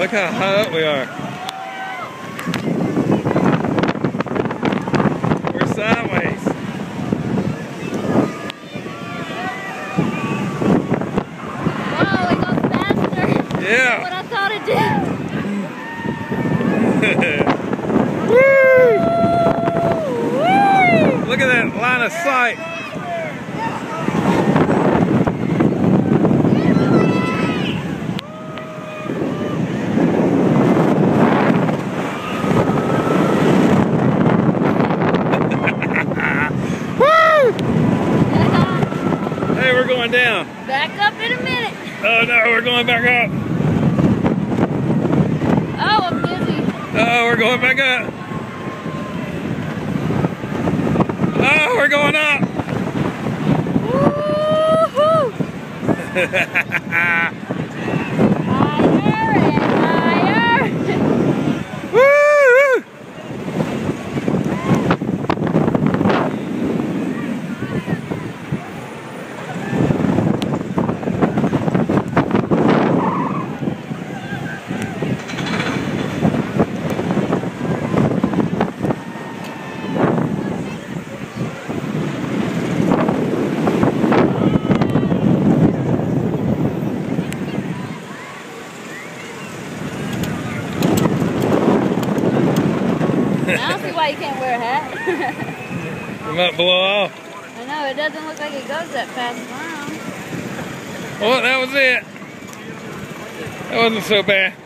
Look how high up we are. We're sideways. Wow, it goes faster. Yeah. What I thought it did. Woo! Look at that line of sight. Hey, we're going down. Back up in a minute. Oh no, we're going back up. Oh, I'm dizzy. Oh, we're going back up. Oh, we're going up. Woo-hoo. Higher and higher. Woo! I don't see why you can't wear a hat. We might blow off. I know, it doesn't look like it goes that fast around. Well, that was it. That wasn't so bad.